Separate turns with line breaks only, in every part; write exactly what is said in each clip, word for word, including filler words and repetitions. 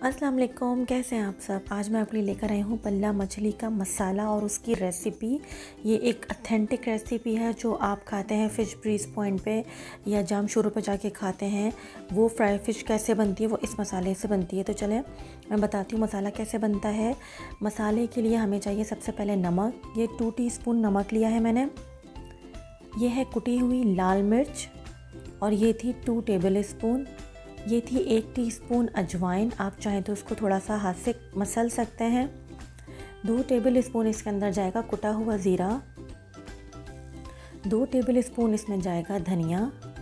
अस्सलाम वालेकुम, कैसे हैं आप सब। आज मैं आपके लिए लेकर आई हूँ पल्ला मछली का मसाला और उसकी रेसिपी। ये एक ऑथेंटिक रेसिपी है जो आप खाते हैं फ़िश ब्रीज पॉइंट पे या जाम शुरू पे जाके खाते हैं। वो फ्राई फ़िश कैसे बनती है वो इस मसाले से बनती है। तो चलें मैं बताती हूँ मसाला कैसे बनता है। मसाले के लिए हमें चाहिए सबसे पहले नमक। ये टू टी स्पून नमक लिया है मैंने। ये है कुटी हुई लाल मिर्च और ये थी टू टेबल स्पून। ये थी एक टीस्पून अजवाइन, आप चाहें तो उसको थोड़ा सा हाथ से मसल सकते हैं। दो टेबल स्पून इसके अंदर जाएगा कुटा हुआ ज़ीरा। दो टेबल स्पून इसमें जाएगा धनिया।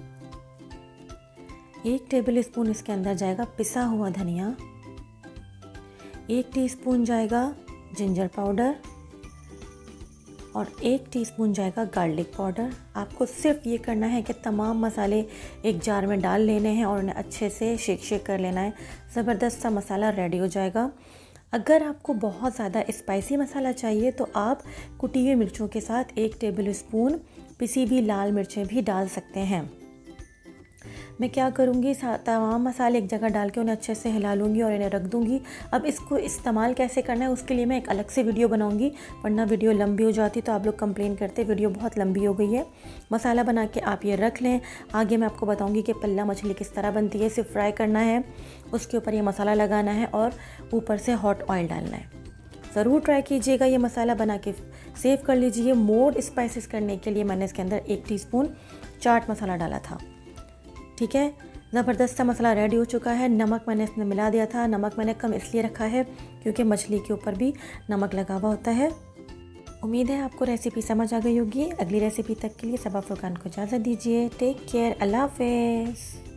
एक टेबल स्पून इसके अंदर जाएगा पिसा हुआ धनिया। एक टीस्पून जाएगा जिंजर पाउडर और एक टीस्पून जाएगा गार्लिक पाउडर। आपको सिर्फ ये करना है कि तमाम मसाले एक जार में डाल लेने हैं और उन्हें अच्छे से शेक शेक कर लेना है। ज़बरदस्त सा मसाला रेडी हो जाएगा। अगर आपको बहुत ज़्यादा स्पाइसी मसाला चाहिए तो आप कुटी हुई मिर्चों के साथ एक टेबल स्पून पिसी हुई लाल मिर्चें भी डाल सकते हैं। मैं क्या करूँगी, तमाम मसाले एक जगह डाल के उन्हें अच्छे से हिला लूँगी और इन्हें रख दूँगी। अब इसको इस्तेमाल कैसे करना है उसके लिए मैं एक अलग से वीडियो बनाऊँगी, वरना वीडियो लंबी हो जाती तो आप लोग कंप्लेन करते वीडियो बहुत लंबी हो गई है। मसाला बना के आप ये रख लें। आगे मैं आपको बताऊँगी कि पल्ला मछली किस तरह बनती है। सिर्फ फ्राई करना है, उसके ऊपर ये मसाला लगाना है और ऊपर से हॉट ऑयल डालना है। ज़रूर ट्राई कीजिएगा, ये मसाला बना के सेव कर लीजिए। मोर स्पाइसेस करने के लिए मैंने इसके अंदर एक टीस्पून चाट मसाला डाला था। ठीक है, ज़बरदस्त सा मसाला रेडी हो चुका है। नमक मैंने इसमें मिला दिया था। नमक मैंने कम इसलिए रखा है क्योंकि मछली के ऊपर भी नमक लगा हुआ होता है। उम्मीद है आपको रेसिपी समझ आ गई होगी। अगली रेसिपी तक के लिए सबा फुरकान को इजाज़त दीजिए। टेक केयर, अल्लाह हाफ़िज़।